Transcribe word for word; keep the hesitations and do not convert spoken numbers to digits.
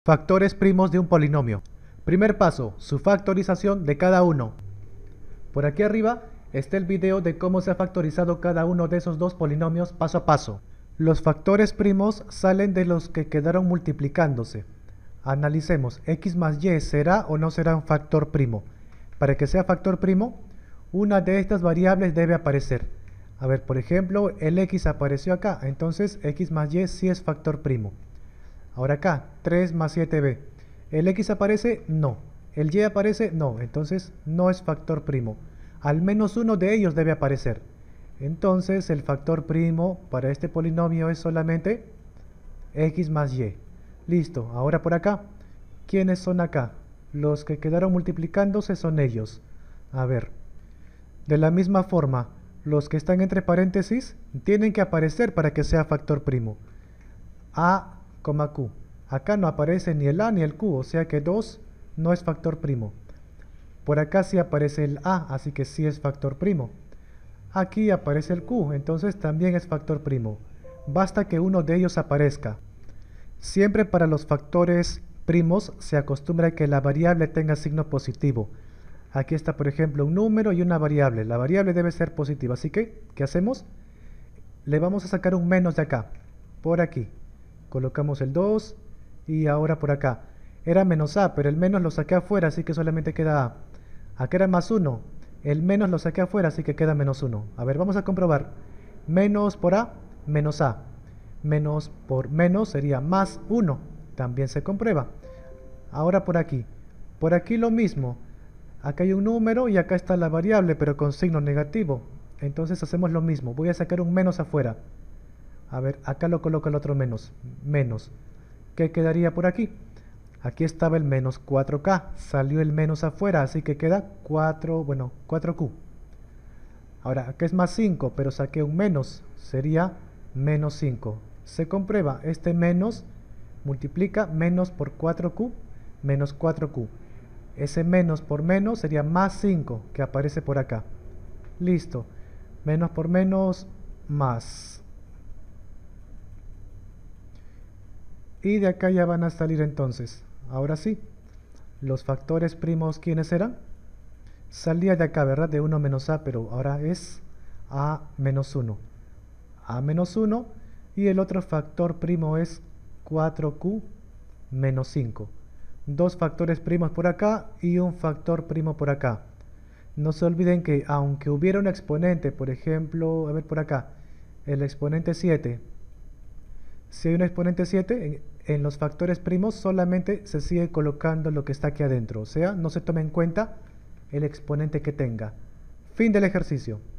Factores primos de un polinomio. Primer paso, su factorización de cada uno. Por aquí arriba está el video de cómo se ha factorizado cada uno de esos dos polinomios paso a paso. Los factores primos salen de los que quedaron multiplicándose. Analicemos, x más y será o no será un factor primo. Para que sea factor primo, una de estas variables debe aparecer. A ver, por ejemplo, el x apareció acá, entonces x más y sí es factor primo. Ahora acá, tres más siete b. ¿El x aparece? No. ¿El y aparece? No. Entonces no es factor primo. Al menos uno de ellos debe aparecer. Entonces el factor primo para este polinomio es solamente x más y. Listo. Ahora por acá. ¿Quiénes son acá? Los que quedaron multiplicándose son ellos. A ver. De la misma forma, los que están entre paréntesis tienen que aparecer para que sea factor primo. A, Q. Acá no aparece ni el A ni el Q, o sea que dos no es factor primo. Por acá sí aparece el A, así que sí es factor primo. Aquí aparece el Q, entonces también es factor primo. Basta que uno de ellos aparezca. Siempre para los factores primos se acostumbra a que la variable tenga signo positivo. Aquí está, por ejemplo, un número y una variable. La variable debe ser positiva, así que, ¿qué hacemos? Le vamos a sacar un menos de acá, por aquí. Colocamos el dos y ahora por acá. Era menos a, pero el menos lo saqué afuera, así que solamente queda a. Acá era más uno. El menos lo saqué afuera, así que queda menos uno. A ver, vamos a comprobar. Menos por a, menos a. Menos por menos sería más uno. También se comprueba. Ahora por aquí. Por aquí lo mismo. Acá hay un número y acá está la variable, pero con signo negativo. Entonces hacemos lo mismo. Voy a sacar un menos afuera. A ver, acá lo coloco el otro menos. Menos. ¿Qué quedaría por aquí? Aquí estaba el menos cuatro K. Salió el menos afuera, así que queda cuatro, bueno, cuatro Q. Ahora, acá es más cinco, pero saqué un menos. Sería menos cinco. Se comprueba, este menos multiplica menos por cuatro Q, menos cuatro Q. Ese menos por menos sería más cinco, que aparece por acá. Listo. Menos por menos, más. Y de acá ya van a salir entonces. Ahora sí. Los factores primos, ¿quiénes eran? Salía de acá, ¿verdad? De uno menos a, pero ahora es a menos uno. A menos uno. Y el otro factor primo es cuatro Q menos cinco. Dos factores primos por acá y un factor primo por acá. No se olviden que aunque hubiera un exponente, por ejemplo, a ver por acá, el exponente siete. Si hay un exponente siete, en, en los factores primos solamente se sigue colocando lo que está aquí adentro. O sea, no se toma en cuenta el exponente que tenga. Fin del ejercicio.